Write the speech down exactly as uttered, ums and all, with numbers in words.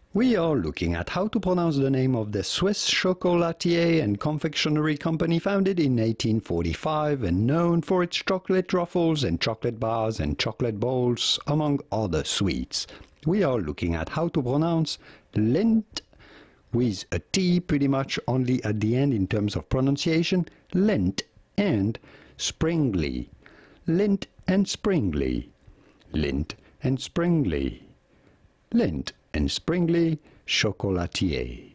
We are looking at how to pronounce the name of the Swiss chocolatier and confectionery company founded in eighteen forty-five and known for its chocolate truffles and chocolate bars and chocolate balls, among other sweets. We are looking at how to pronounce Lindt, with a T pretty much only at the end in terms of pronunciation, Lindt, and Springly. Lindt and Springly. Lindt and Springly. Lindt and Springly chocolatier.